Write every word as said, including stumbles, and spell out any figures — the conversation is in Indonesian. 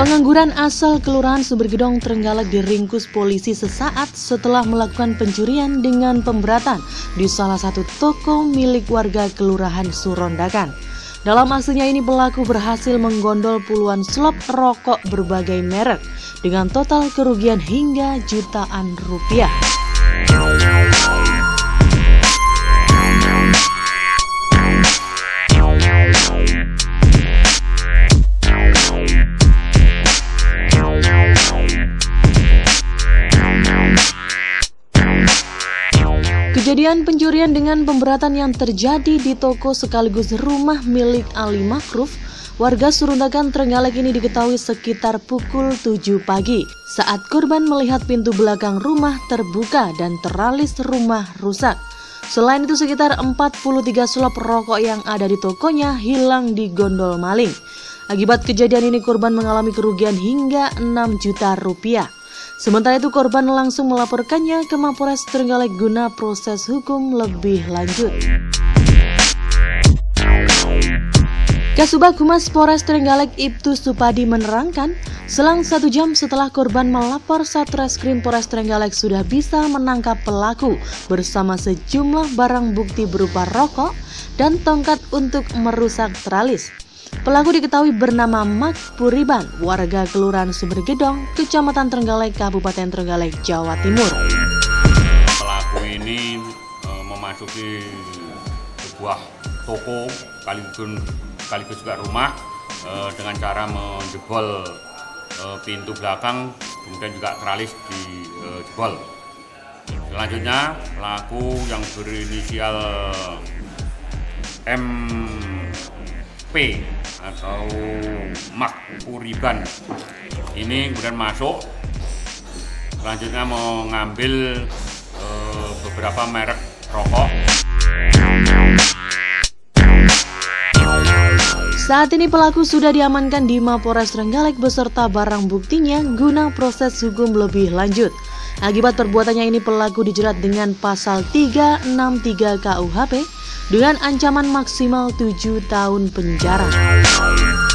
Pengangguran asal Kelurahan Sumbergedong Trenggalek diringkus polisi sesaat setelah melakukan pencurian dengan pemberatan di salah satu toko milik warga Kelurahan Surondakan. Dalam aksinya ini pelaku berhasil menggondol puluhan slop rokok berbagai merek dengan total kerugian hingga jutaan rupiah. Kejadian pencurian dengan pemberatan yang terjadi di toko sekaligus rumah milik Ali Makruf, warga Surondakan Trenggalek ini diketahui sekitar pukul tujuh pagi saat korban melihat pintu belakang rumah terbuka dan teralis rumah rusak. Selain itu sekitar empat puluh tiga slop rokok yang ada di tokonya hilang digondol maling. Akibat kejadian ini korban mengalami kerugian hingga enam juta rupiah. Sementara itu korban langsung melaporkannya ke Mapores Trenggalek guna proses hukum lebih lanjut. Kasubag Humas Polres Trenggalek Ibtu Supadi menerangkan, selang satu jam setelah korban melapor, Satreskrim Polres Trenggalek sudah bisa menangkap pelaku bersama sejumlah barang bukti berupa rokok dan tongkat untuk merusak teralis. Pelaku diketahui bernama Mak Puriban, warga Kelurahan Sumbergedong, Kecamatan Trenggalek, Kabupaten Trenggalek, Jawa Timur. Pelaku ini e, memasuki sebuah toko sekaligus, sekaligus juga rumah e, dengan cara menjebol e, pintu belakang, kemudian juga teralis dijebol. Selanjutnya pelaku yang berinisial M P atau Mak Puriban ini kemudian masuk, selanjutnya mengambil e, beberapa merek rokok. Saat ini pelaku sudah diamankan di Mapores Trenggalek beserta barang buktinya guna proses hukum lebih lanjut. Akibat perbuatannya ini pelaku dijerat dengan pasal tiga enam tiga K U H P dengan ancaman maksimal tujuh tahun penjara.